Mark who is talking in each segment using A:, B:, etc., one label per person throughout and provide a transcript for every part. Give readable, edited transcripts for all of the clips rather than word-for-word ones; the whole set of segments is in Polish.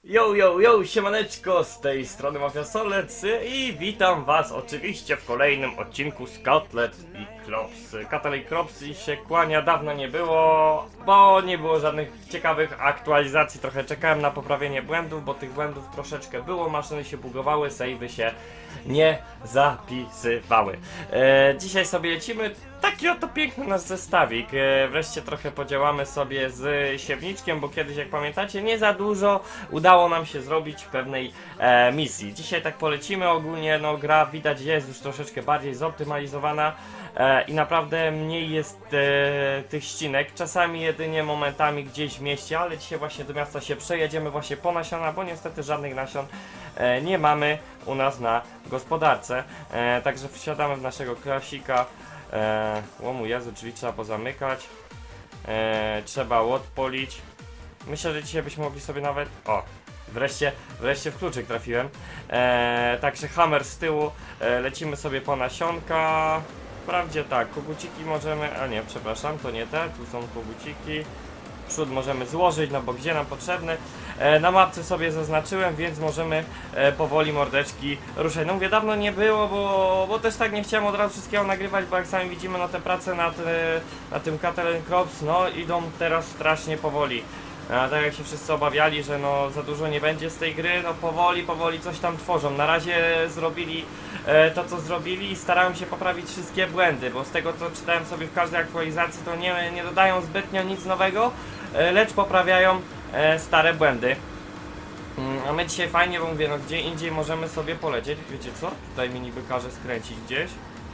A: Yo, siemaneczko, z tej strony Mafia Solec i witam was oczywiście w kolejnym odcinku z Kotlet i Klops. Katel i Klops się kłania, dawno nie było, bo nie było żadnych ciekawych aktualizacji. Trochę czekałem na poprawienie błędów, bo tych błędów troszeczkę było, maszyny się bugowały, save'y się nie zapisywały. Dzisiaj sobie lecimy. Taki oto piękny nasz zestawik. Wreszcie trochę podziałamy sobie z siewniczkiem, bo kiedyś, jak pamiętacie, nie za dużo udało nam się zrobić pewnej misji. Dzisiaj tak polecimy. Ogólnie no, gra widać jest już troszeczkę bardziej zoptymalizowana i naprawdę mniej jest tych ścinek. Czasami jedynie momentami gdzieś w mieście, ale dzisiaj właśnie do miasta się przejedziemy właśnie po nasiona, bo niestety żadnych nasion nie mamy u nas na gospodarce. Także wsiadamy w naszego klasika. Łomu Jezu, drzwi trzeba pozamykać. Trzeba odpolić. Myślę, że dzisiaj byśmy mogli sobie nawet... O! Wreszcie w kluczyk trafiłem. Także hammer z tyłu. Lecimy sobie po nasionka. Wprawdzie tak, koguciki możemy... A nie, przepraszam, to nie te. Tu są koguciki. Przód możemy złożyć, no bo gdzie nam potrzebny. Na mapce sobie zaznaczyłem, więc możemy powoli mordeczki ruszać. No mówię, dawno nie było, bo też tak nie chciałem od razu wszystkiego nagrywać, bo jak sami widzimy, no te prace nad tym Katel & Klops, no idą teraz strasznie powoli. Tak jak się wszyscy obawiali, że no za dużo nie będzie z tej gry, no powoli coś tam tworzą. Na razie zrobili to, co zrobili i starałem się poprawić wszystkie błędy, bo z tego, co czytałem sobie w każdej aktualizacji, to nie dodają zbytnio nic nowego, lecz poprawiają stare błędy. A my dzisiaj fajnie, bo mówię, no gdzie indziej możemy sobie polecieć. Wiecie co? Tutaj mi niby każe skręcić gdzieś.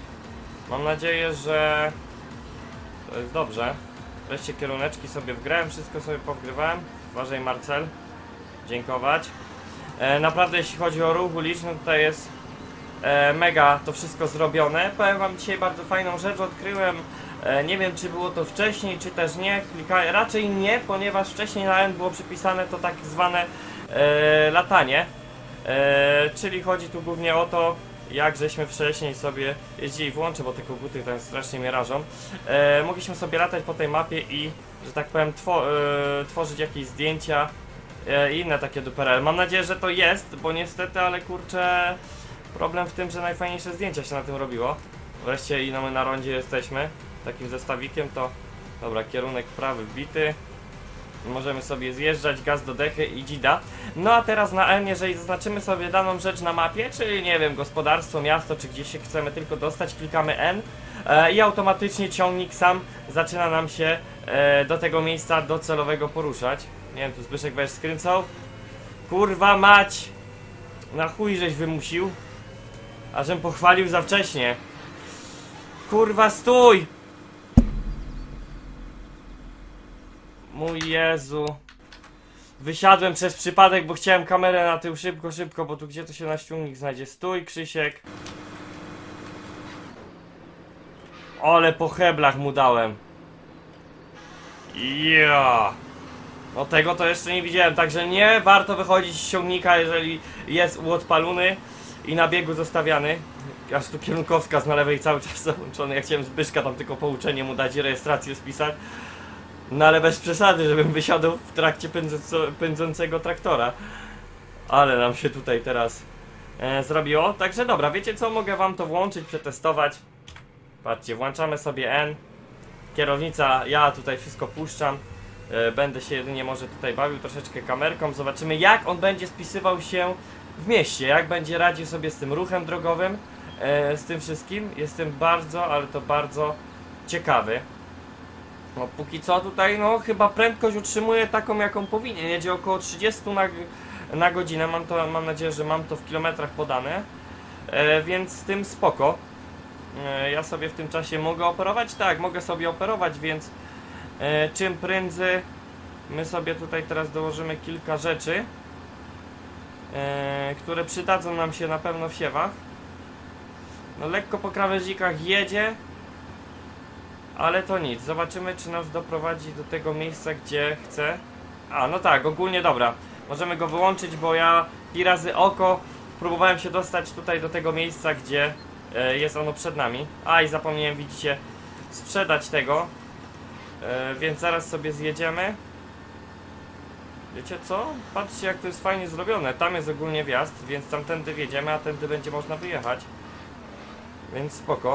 A: Mam nadzieję, że to jest dobrze. Wreszcie kieruneczki sobie wgrałem, wszystko sobie powgrywałem. Uważaj, Marcel. Dziękować. Naprawdę jeśli chodzi o ruch uliczny, tutaj jest mega to wszystko zrobione. Powiem wam dzisiaj bardzo fajną rzecz odkryłem. Nie wiem, czy było to wcześniej, czy też nie. Raczej nie, ponieważ wcześniej na N było przypisane to tak zwane latanie. Czyli chodzi tu głównie o to, jak żeśmy wcześniej sobie jeździli. Włączę, bo te koguty tam strasznie mnie rażą. Mogliśmy sobie latać po tej mapie i, że tak powiem, tworzyć jakieś zdjęcia i inne takie duperele. Mam nadzieję, że to jest, bo niestety, ale kurczę, problem w tym, że najfajniejsze zdjęcia się na tym robiło. Wreszcie i my na rondzie jesteśmy takim zestawikiem, to dobra, kierunek prawy wbity. Możemy sobie zjeżdżać, gaz do dechy i dzida. No a teraz na N, jeżeli zaznaczymy sobie daną rzecz na mapie, czyli nie wiem, gospodarstwo, miasto, czy gdzieś się chcemy tylko dostać, klikamy N i automatycznie ciągnik sam zaczyna nam się do tego miejsca docelowego poruszać. Nie wiem, tu Zbyszek będziesz skręcał. Kurwa mać! Na chuj żeś wymusił. A żem pochwalił za wcześnie. Kurwa stój! Mój Jezu. Wysiadłem przez przypadek, bo chciałem kamerę na tył szybko, bo tu gdzie to się na ściągnik znajdzie. Stój, Krzysiek. Ale po heblach mu dałem. Ja. No tego to jeszcze nie widziałem, także nie warto wychodzić z ciągnika, jeżeli jest uodpalony i na biegu zostawiany. Aż tu kierunkowskaz na lewej cały czas załączony. Ja chciałem Zbyszka tam tylko pouczenie mu dać i rejestrację spisać. No ale bez przesady, żebym wysiadł w trakcie pędzącego traktora. Ale nam się tutaj teraz zrobiło. Także dobra, wiecie co? Mogę wam to włączyć, przetestować. Patrzcie, włączamy sobie N. Kierownica, ja tutaj wszystko puszczam. Będę się jedynie może tutaj bawił troszeczkę kamerką. Zobaczymy, jak on będzie spisywał się w mieście. Jak będzie radził sobie z tym ruchem drogowym. Z tym wszystkim. Jestem bardzo, ale to bardzo ciekawy. No póki co tutaj, no chyba prędkość utrzymuje taką, jaką powinien. Jedzie około 30 na godzinę. Mam nadzieję, że mam to w kilometrach podane. Więc z tym spoko. Ja sobie w tym czasie mogę operować? Tak, mogę sobie operować, więc czym prędzej my sobie tutaj teraz dołożymy kilka rzeczy, które przydadzą nam się na pewno w siewach. No lekko po krawężnikach jedzie, ale to nic. Zobaczymy, czy nas doprowadzi do tego miejsca, gdzie chcę. A, no tak, ogólnie dobra. Możemy go wyłączyć, bo ja pi razy oko próbowałem się dostać tutaj do tego miejsca, gdzie jest ono przed nami. A, i zapomniałem, widzicie, sprzedać tego. Więc zaraz sobie zjedziemy. Wiecie co? Patrzcie, jak to jest fajnie zrobione. Tam jest ogólnie wjazd, więc tamtędy wjedziemy, a tędy będzie można wyjechać. Więc spoko.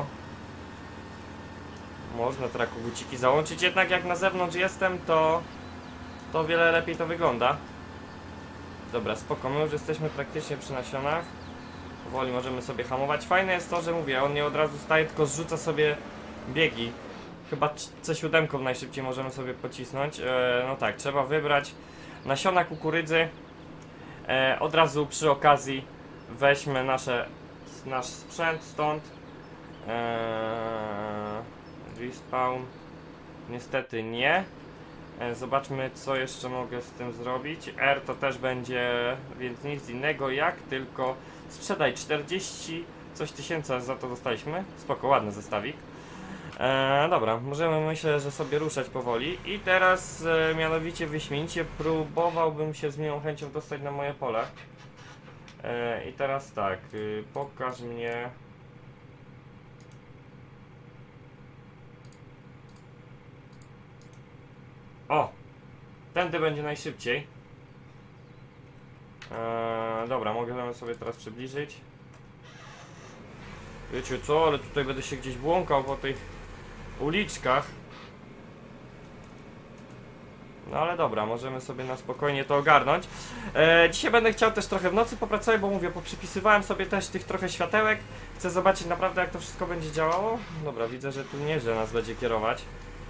A: Można teraz koguciki załączyć, jednak jak na zewnątrz jestem, to o wiele lepiej to wygląda. Dobra, spoko, my już jesteśmy praktycznie przy nasionach. Powoli możemy sobie hamować. Fajne jest to, że mówię, on nie od razu staje, tylko zrzuca sobie biegi. Chyba C7 najszybciej możemy sobie pocisnąć. No tak, trzeba wybrać nasiona kukurydzy. Od razu przy okazji weźmy nasz sprzęt stąd. Respawn. Niestety nie. Zobaczmy, co jeszcze mogę z tym zrobić. R to też będzie, więc nic innego jak tylko sprzedaj 40 coś tysięcy za to dostaliśmy. Spoko, ładny zestawik. Dobra, możemy, myślę, że sobie ruszać powoli. I teraz mianowicie wyśmienicie próbowałbym się z miłą chęcią dostać na moje pole. I teraz tak, pokaż mnie. O! Tędy będzie najszybciej. Dobra, mogę sobie teraz przybliżyć. Wiecie co, ale tutaj będę się gdzieś błąkał po tych uliczkach. No ale dobra, możemy sobie na spokojnie to ogarnąć. Dzisiaj będę chciał też trochę w nocy popracować, bo mówię, poprzypisywałem sobie też tych trochę światełek. Chcę zobaczyć naprawdę, jak to wszystko będzie działało. Dobra, widzę, że tu nieźle nas będzie kierować.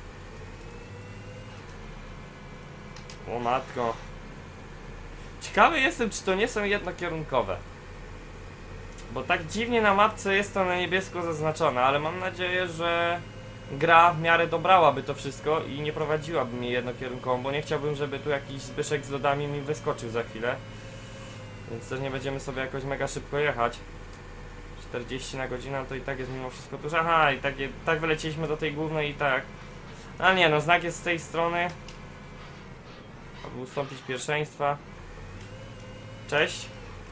A: O matko. Ciekawy jestem, czy to nie są jednokierunkowe. Bo tak dziwnie na mapce jest to na niebiesko zaznaczone, ale mam nadzieję, że gra w miarę dobrałaby to wszystko i nie prowadziłaby mnie jednokierunkową, bo nie chciałbym, żeby tu jakiś Zbyszek z lodami mi wyskoczył za chwilę. Więc też nie będziemy sobie jakoś mega szybko jechać. 40 na godzinę to i tak jest mimo wszystko dużo. Aha, i tak wyleciliśmy do tej głównej i tak. Ale nie, no znak jest z tej strony. Aby ustąpić pierwszeństwa. Cześć.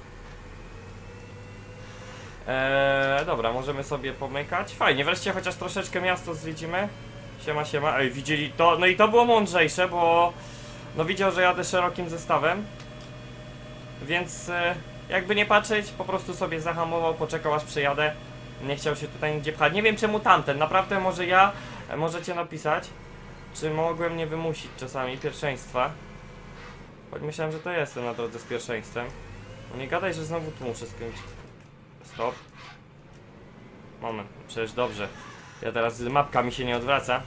A: Dobra, możemy sobie pomykać. Fajnie, wreszcie chociaż troszeczkę miasto zwiedzimy. Siema, siema. Ej, widzieli to? No i to było mądrzejsze, bo no widział, że jadę szerokim zestawem. Więc jakby nie patrzeć, po prostu sobie zahamował, poczekał aż przejadę. Nie chciał się tutaj nigdzie pchać. Nie wiem czemu tamten, naprawdę może ja, możecie napisać, czy mogłem nie wymusić czasami pierwszeństwa. Choć myślałem, że to jestem na drodze z pierwszeństwem. No nie gadaj, że znowu tu muszę skręcić. Stop. Moment, przecież dobrze. Ja teraz mapka mi się nie odwraca.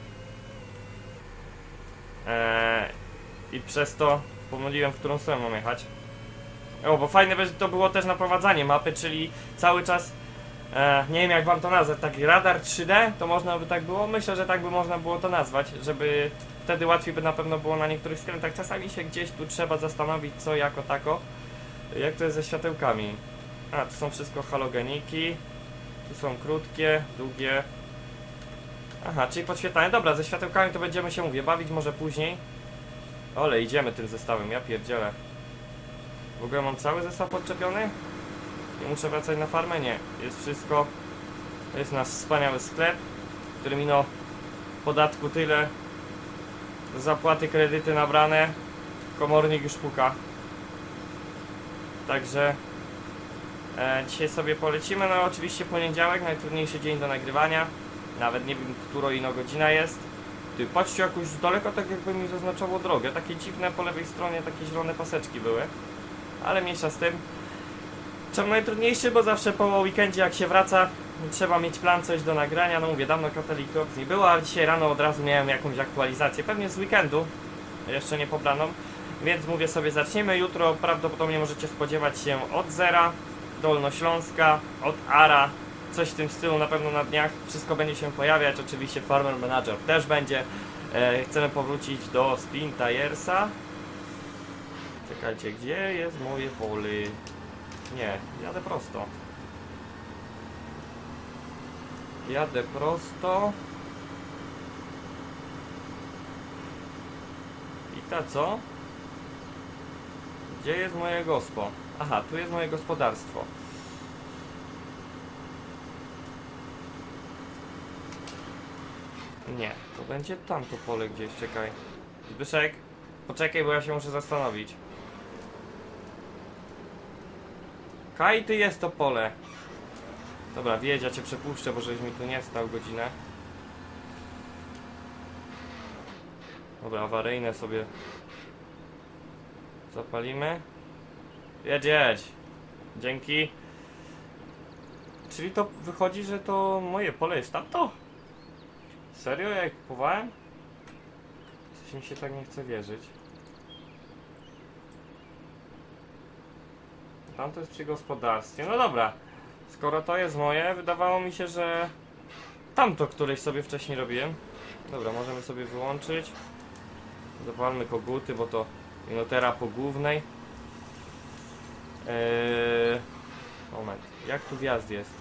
A: I przez to pomyliłem, w którą stronę mam jechać. O, bo fajne to było też naprowadzanie mapy, czyli cały czas nie wiem jak wam to nazwać, taki radar 3D, to można by tak było? Myślę, że tak by można było to nazwać, żeby wtedy łatwiej by na pewno było na niektórych skrętach. Czasami się gdzieś tu trzeba zastanowić, co jako tako. Jak to jest ze światełkami? A, tu są wszystko halogeniki. Tu są krótkie, długie. Aha, czyli podświetlanie. Dobra, ze światełkami to będziemy się, mówię, bawić może później. Ole, idziemy tym zestawem, ja pierdzielę. W ogóle mam cały zestaw podczepiony? Nie muszę wracać na farmę? Nie. Jest wszystko. Jest nasz wspaniały sklep, który minął podatku tyle. Zapłaty, kredyty nabrane. Komornik już puka. Także dzisiaj sobie polecimy. No oczywiście poniedziałek, najtrudniejszy dzień do nagrywania. Nawet nie wiem, która ino godzina jest. Ty, patrzcie, jakoś z daleka tak jakby mi zaznaczało drogę. Takie dziwne po lewej stronie, takie zielone paseczki były. Ale mniejsza z tym. Czemu najtrudniejszy? Bo zawsze po weekendzie jak się wraca, trzeba mieć plan, coś do nagrania. No mówię, dawno Kateli Crops nie było, ale dzisiaj rano od razu miałem jakąś aktualizację. Pewnie z weekendu, jeszcze nie pobraną. Więc mówię sobie, zaczniemy jutro. Prawdopodobnie możecie spodziewać się od Zera, Dolnośląska, od Ara. Coś w tym stylu na pewno na dniach. Wszystko będzie się pojawiać. Oczywiście Farmer Manager też będzie. Chcemy powrócić do Spin Tiresa. Czekajcie, gdzie jest moje pole? Nie, jadę prosto. Jadę prosto. I ta co? Gdzie jest moje gospo? Aha, tu jest moje gospodarstwo. Nie, to będzie tamto pole gdzieś, czekaj. Zbyszek, Poczekaj, bo ja się muszę zastanowić. Kaj ty jest to pole. Dobra, wiedź, ja cię przepuszczę, bo żeś mi tu nie stał godzinę. Dobra, awaryjne sobie zapalimy. Jedź, jedź. Dzięki. Czyli to wychodzi, że to moje pole jest tamto? Serio? Ja je kupowałem? Coś mi się tak nie chce wierzyć. Tamto jest przy gospodarstwie. No dobra. Skoro to jest moje, wydawało mi się, że tamto któreś sobie wcześniej robiłem. Dobra, możemy sobie wyłączyć. Zapalmy koguty, bo to minutera po głównej. Moment. Jak tu wjazd jest?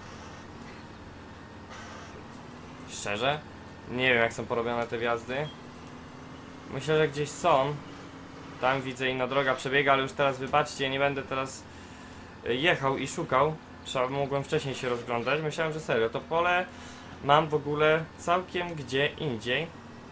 A: Szczerze? Nie wiem, jak są porobione te wjazdy. Myślę, że gdzieś są. Tam widzę inna droga przebiega, ale już teraz wybaczcie, nie będę teraz jechał i szukał. Mogłem wcześniej się rozglądać. Myślałem, że serio, to pole mam w ogóle całkiem gdzie indziej.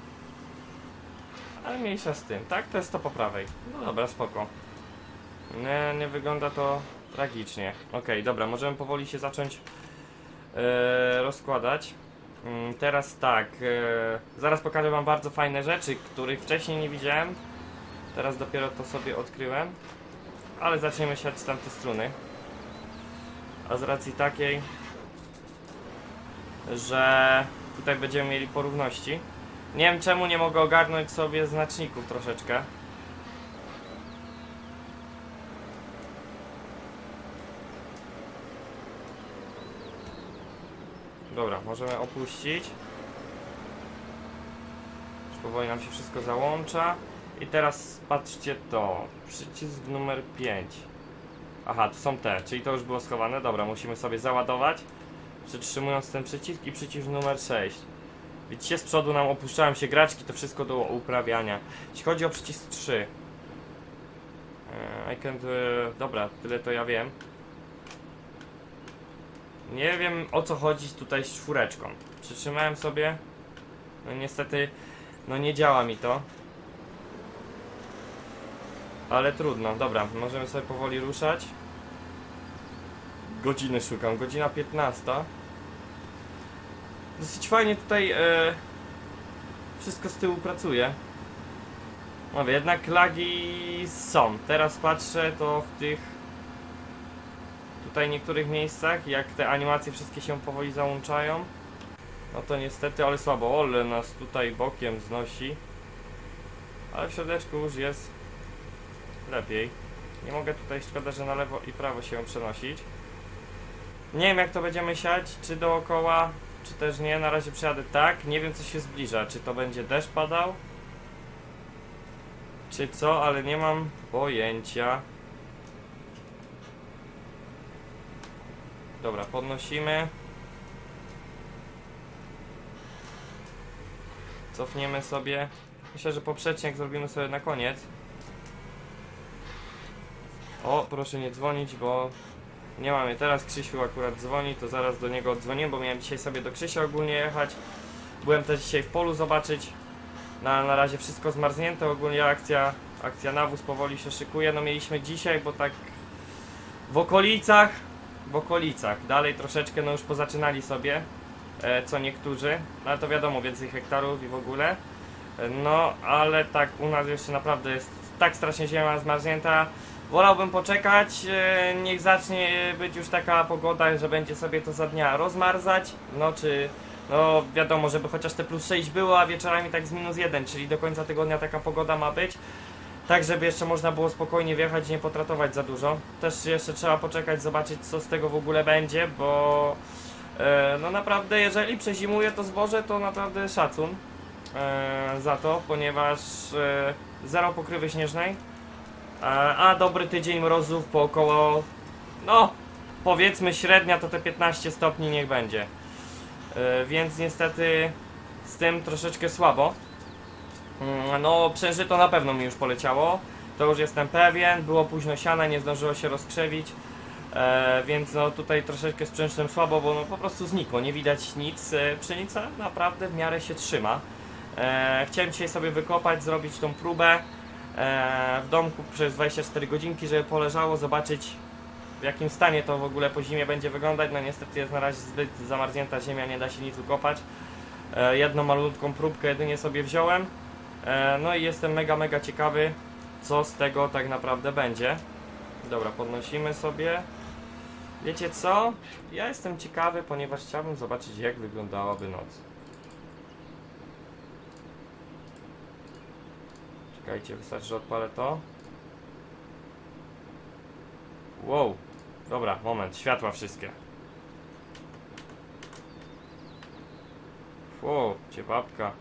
A: Ale mniejsza z tym, tak? To jest to po prawej. No dobra, spoko. Nie wygląda to tragicznie. Okej, dobra, możemy powoli się zacząć rozkładać. Teraz tak, zaraz pokażę wam bardzo fajne rzeczy, których wcześniej nie widziałem. Teraz dopiero to sobie odkryłem. Ale zaczniemy siać z tamtej struny. A z racji takiej, że tutaj będziemy mieli porówności. Nie wiem czemu nie mogę ogarnąć sobie znaczników troszeczkę. Dobra, możemy opuścić. Już powoli nam się wszystko załącza. I teraz patrzcie to. Przycisk numer 5. Aha, to są te, czyli to już było schowane. Dobra, musimy sobie załadować, przytrzymując ten przycisk i przycisk numer 6. Widzicie, z przodu nam opuszczałem się graczki, to wszystko do uprawiania. Jeśli chodzi o przycisk 3, dobra, tyle to ja wiem. Nie wiem, o co chodzi tutaj z czwóreczką. Przytrzymałem sobie. No niestety, no nie działa mi to. Ale trudno, dobra, możemy sobie powoli ruszać. Godziny szukam, godzina 15. Dosyć fajnie tutaj wszystko z tyłu pracuje. Mówię, jednak lagi są. Teraz patrzę, to w tych tutaj niektórych miejscach, jak te animacje wszystkie się powoli załączają, no to niestety, ale słabo. Ole nas tutaj bokiem znosi. Ale w środeczku już jest lepiej. Nie mogę tutaj, szkoda, że na lewo i prawo się przenosić. Nie wiem, jak to będziemy siać, czy dookoła, czy też nie. Na razie przejadę tak. Nie wiem, co się zbliża. Czy to będzie deszcz padał, czy co, ale nie mam pojęcia. Dobra, podnosimy. Cofniemy sobie. Myślę, że poprzecznik zrobimy sobie na koniec. O, proszę nie dzwonić, bo nie mamy teraz. Krzysiu akurat dzwoni, to zaraz do niego oddzwonię, bo miałem dzisiaj sobie do Krzysia ogólnie jechać. Byłem też dzisiaj w polu zobaczyć. Na razie wszystko zmarznięte, ogólnie akcja nawóz powoli się szykuje. No mieliśmy dzisiaj, bo tak w okolicach, dalej troszeczkę, no już pozaczynali sobie, co niektórzy, ale to wiadomo, więcej hektarów i w ogóle. No, ale tak u nas jeszcze naprawdę jest tak strasznie ziemia zmarznięta. Wolałbym poczekać, niech zacznie być już taka pogoda, że będzie sobie to za dnia rozmarzać, no czy, no wiadomo, żeby chociaż te +6 było, a wieczorami tak z -1, czyli do końca tygodnia taka pogoda ma być. Tak, żeby jeszcze można było spokojnie wjechać i nie potratować za dużo. Też jeszcze trzeba poczekać, zobaczyć, co z tego w ogóle będzie, bo no naprawdę, jeżeli przezimuje to zboże, to naprawdę szacun za to, ponieważ zero pokrywy śnieżnej, a dobry tydzień mrozów po około, no powiedzmy średnia to te 15 stopni niech będzie. Więc niestety z tym troszeczkę słabo. No przężyto na pewno mi już poleciało, to już jestem pewien, było późno siane, nie zdążyło się rozkrzewić, więc no tutaj troszeczkę z przężem słabo, bo no po prostu znikło, nie widać nic, pszenica naprawdę w miarę się trzyma. Chciałem dzisiaj sobie wykopać, zrobić tą próbę, w domku przez 24 godzinki, żeby poleżało, zobaczyć w jakim stanie to w ogóle po zimie będzie wyglądać. No niestety jest na razie zbyt zamarznięta ziemia, nie da się nic ukopać. Jedną malutką próbkę jedynie sobie wziąłem. No i jestem mega ciekawy, co z tego tak naprawdę będzie. Dobra, podnosimy sobie. Wiecie co? Ja jestem ciekawy, ponieważ chciałbym zobaczyć, jak wyglądałaby noc. Czekajcie, wystarczy, że odpalę to. Wow. Dobra, moment, światła wszystkie. Wow, ciepapka.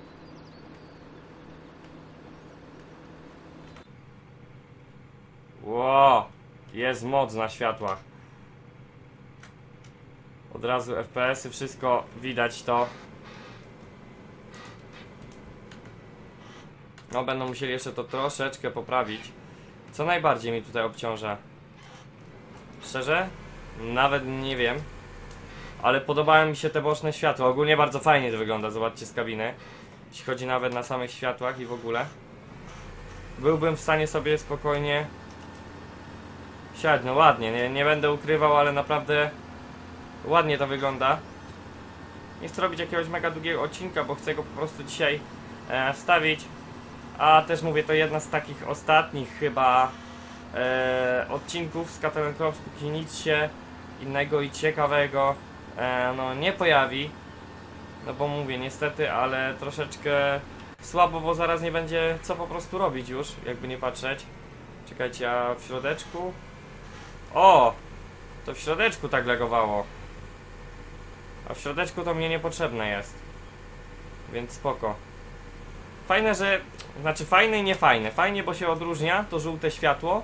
A: Wow, jest moc na światłach. Od razu FPS-y, wszystko widać to. No, będą musieli jeszcze to troszeczkę poprawić. Co najbardziej mi tutaj obciąża? Szczerze? Nawet nie wiem. Ale podobają mi się te boczne światła. Ogólnie bardzo fajnie to wygląda, zobaczcie z kabiny. Jeśli chodzi nawet na samych światłach i w ogóle. Byłbym w stanie sobie spokojnie siać, no ładnie, nie będę ukrywał, ale naprawdę ładnie to wygląda. Nie chcę robić jakiegoś mega długiego odcinka, bo chcę go po prostu dzisiaj wstawić. A też mówię, to jedna z takich ostatnich chyba odcinków z Cattle & Crops, póki nic się innego i ciekawego no nie pojawi. No bo mówię, niestety, ale troszeczkę słabo, bo zaraz nie będzie co po prostu robić już, jakby nie patrzeć. Czekajcie, a w środeczku? O! To w środeczku tak lagowało. A w środeczku to mnie niepotrzebne jest. Więc spoko. Fajne, że... Znaczy fajne i niefajne. Fajnie, bo się odróżnia to żółte światło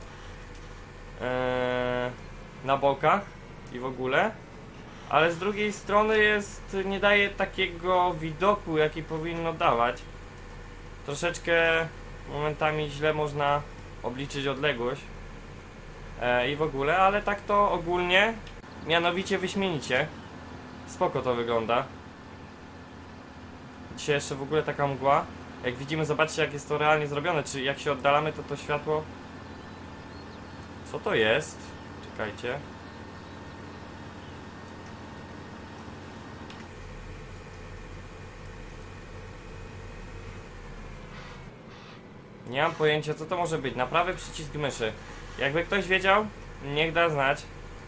A: na bokach i w ogóle. Ale z drugiej strony jest... nie daje takiego widoku, jaki powinno dawać. Troszeczkę momentami źle można obliczyć odległość i w ogóle, ale tak to ogólnie mianowicie wyśmienicie. Spoko to wygląda. Dzisiaj jeszcze w ogóle taka mgła. Jak widzimy, zobaczcie, jak jest to realnie zrobione. Czy jak się oddalamy, to to światło... Co to jest? Czekajcie. Nie mam pojęcia, co to może być. Na prawy przycisk myszy. Jakby ktoś wiedział, niech da znać.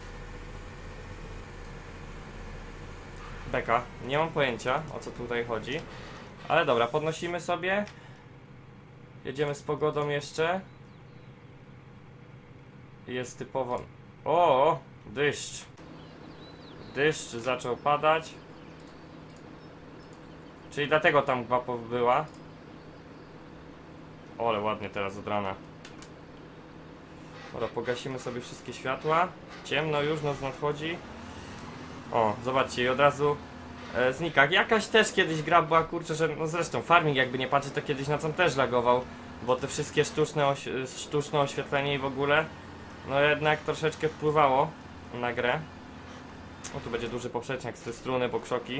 A: Beka. Nie mam pojęcia, o co tutaj chodzi. Ale dobra, podnosimy sobie. Jedziemy z pogodą jeszcze. Jest typowo... O, deszcz. Deszcz zaczął padać. Czyli dlatego tam mgła była. O, ale ładnie teraz od rana. Dobra, pogasimy sobie wszystkie światła. Ciemno już, noc nadchodzi. O, zobaczcie, i od razu znika. Jakaś też kiedyś gra była, kurczę, że no zresztą Farming, jakby nie patrzeć, to kiedyś nocą też lagował. Bo te wszystkie sztuczne oświetlenie i w ogóle, no jednak troszeczkę wpływało na grę. O, tu będzie duży poprzecznik z tej struny, bo krzoki.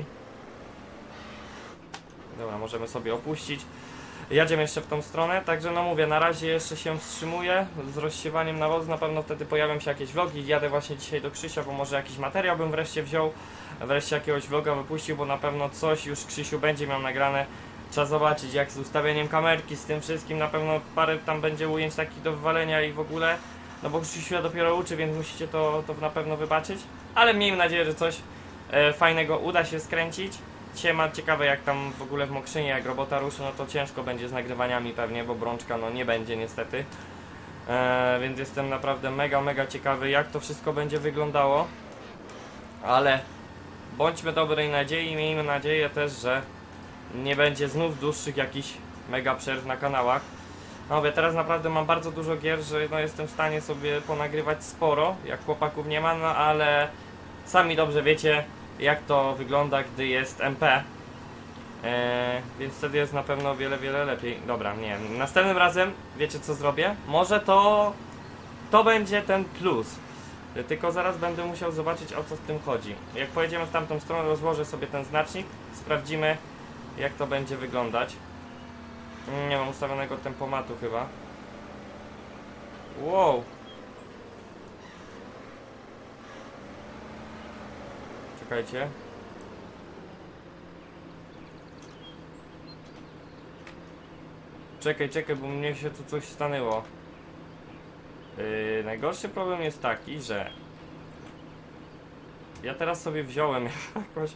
A: Dobra, możemy sobie opuścić. Jedziemy jeszcze w tą stronę, także no mówię, na razie jeszcze się wstrzymuję z rozsiewaniem nawozu, na pewno wtedy pojawią się jakieś vlogi. Jadę właśnie dzisiaj do Krzysia, bo może jakiś materiał bym wreszcie wziął, wreszcie jakiegoś vloga wypuścił, bo na pewno coś już Krzysiu będzie miał nagrane. Trzeba zobaczyć, jak z ustawieniem kamerki, z tym wszystkim, na pewno parę tam będzie ujęć takich do wywalenia i w ogóle. No bo Krzysiu się dopiero uczy, więc musicie to na pewno wybaczyć. Ale miejmy nadzieję, że coś fajnego uda się skręcić. Dzisiaj mam ciekawe, jak tam w ogóle w Mokrzynie, jak robota ruszy, no to ciężko będzie z nagrywaniami pewnie, bo Brączka no nie będzie niestety. Więc jestem naprawdę mega ciekawy, jak to wszystko będzie wyglądało. Ale bądźmy dobrej nadziei i miejmy nadzieję też, że nie będzie znów dłuższych jakichś mega przerw na kanałach. No mówię, teraz naprawdę mam bardzo dużo gier, że no jestem w stanie sobie ponagrywać sporo, jak chłopaków nie ma, no ale sami dobrze wiecie, jak to wygląda, gdy jest MP. Więc wtedy jest na pewno o wiele lepiej. Dobra, nie, następnym razem wiecie co zrobię? Może to będzie ten plus. Tylko zaraz będę musiał zobaczyć, o co w tym chodzi. Jak pojedziemy w tamtą stronę, rozłożę sobie ten znacznik, sprawdzimy, jak to będzie wyglądać. Nie mam ustawionego tempomatu chyba. Wow. Czekajcie. Czekaj, bo mnie się tu coś stanęło. Najgorszy problem jest taki, że ja teraz sobie wziąłem jakoś.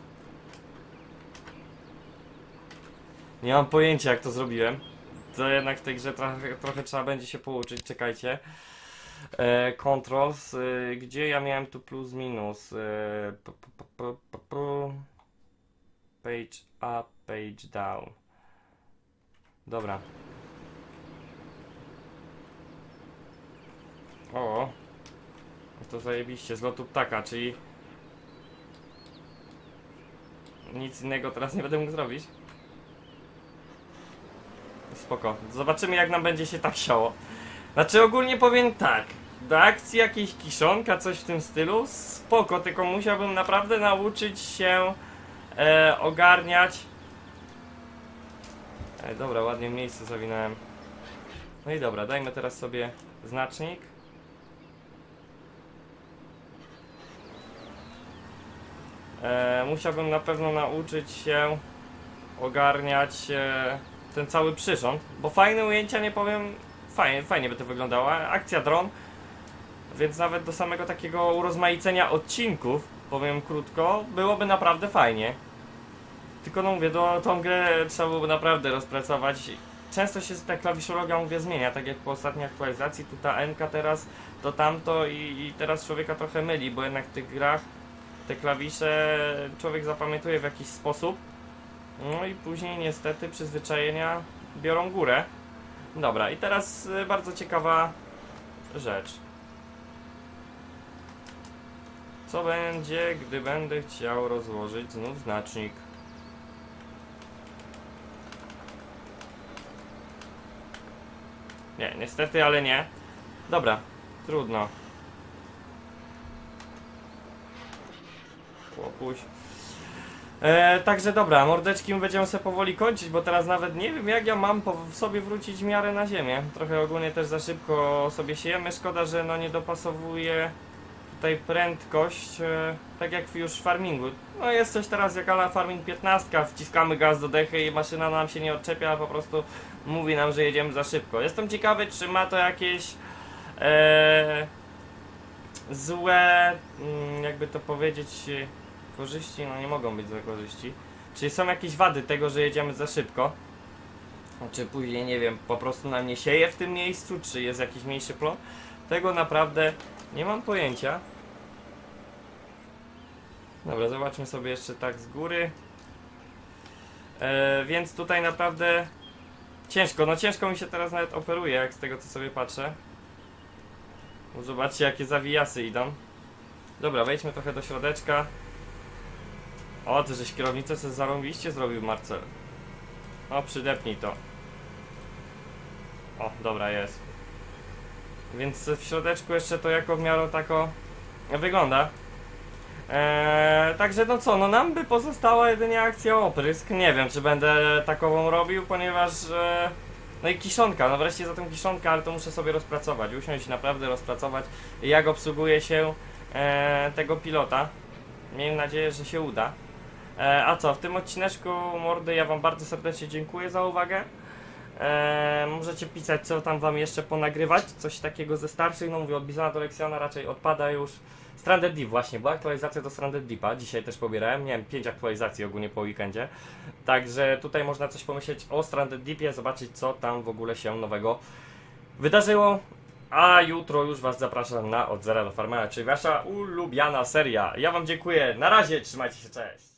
A: Nie mam pojęcia, jak to zrobiłem. To jednak w tej grze trochę trzeba będzie się pouczyć. Czekajcie. Controls, gdzie ja miałem tu plus minus? Page up, page down. Dobra. O, to zajebiście, z lotu ptaka, czyli nic innego teraz nie będę mógł zrobić. Spoko, zobaczymy, jak nam będzie się tak siało. Znaczy ogólnie powiem tak, do akcji jakiejś kiszonka, coś w tym stylu, spoko, tylko musiałbym naprawdę nauczyć się ogarniać. Dobra, ładnie miejsce zawinąłem. No i dobra, dajmy teraz sobie znacznik. Musiałbym na pewno nauczyć się ogarniać ten cały przyrząd, bo fajne ujęcia, nie powiem, fajnie by to wyglądało. Akcja dron, więc nawet do samego takiego urozmaicenia odcinków, powiem krótko, byłoby naprawdę fajnie. Tylko no mówię, tą grę trzeba byłoby naprawdę rozpracować. Często się ta klawiszologia, mówię, zmienia, tak jak po ostatniej aktualizacji, tu ta N-ka teraz, to tamto i teraz człowieka trochę myli, bo jednak w tych grach te klawisze człowiek zapamiętuje w jakiś sposób. No i później niestety przyzwyczajenia biorą górę. Dobra, i teraz bardzo ciekawa rzecz. Co będzie, gdy będę chciał rozłożyć znów znacznik? Nie, niestety, ale nie. Dobra, trudno. Łopuś. Także dobra, mordeczki będziemy sobie powoli kończyć, bo teraz nawet nie wiem, jak ja mam sobie wrócić w miarę na ziemię. Trochę ogólnie też za szybko sobie siejemy. Szkoda, że no nie dopasowuje tutaj prędkość, tak jak już w farmingu. No jest coś teraz jak ala farming 15, wciskamy gaz do dechy i maszyna nam się nie odczepia, a po prostu mówi nam, że jedziemy za szybko. Jestem ciekawy, czy ma to jakieś złe, jakby to powiedzieć, korzyści. No nie mogą być złe korzyści. Czyli są jakieś wady tego, że jedziemy za szybko? Czy później, nie wiem, po prostu nam nie sieje w tym miejscu, czy jest jakiś mniejszy plon? Tego naprawdę nie mam pojęcia. Dobra, zobaczmy sobie jeszcze tak z góry. Więc tutaj naprawdę ciężko, no ciężko mi się teraz nawet operuje, jak z tego co sobie patrzę. Zobaczcie, jakie zawijasy idą. Dobra, wejdźmy trochę do środeczka. O, ty żeś kierownicę sobie zarąbiście zrobił, Marcel. O, przydepnij to. O, dobra, jest. Więc w środeczku jeszcze to jako w miarę tako wygląda. Także no co, no nam by pozostała jedynie akcja oprysk. Nie wiem, czy będę takową robił, ponieważ no i kiszonka, no wreszcie za tą kiszonkę, ale to muszę sobie rozpracować, usiąść naprawdę rozpracować, jak obsługuje się tego pilota. Miejmy nadzieję, że się uda. A co, w tym odcineczku, mordy, ja wam bardzo serdecznie dziękuję za uwagę. Możecie pisać, co tam wam jeszcze ponagrywać, coś takiego ze starszych, no mówię, od Bizona do Lexiona raczej odpada już. Stranded Deep właśnie, była aktualizacja do Stranded Deepa, dzisiaj też pobierałem, miałem 5 aktualizacji ogólnie po weekendzie. Także tutaj można coś pomyśleć o Stranded Deepie, zobaczyć co tam w ogóle się nowego wydarzyło. A jutro już was zapraszam na Od Zera do Farmera, czyli wasza ulubiana seria. Ja wam dziękuję, na razie, trzymajcie się, cześć!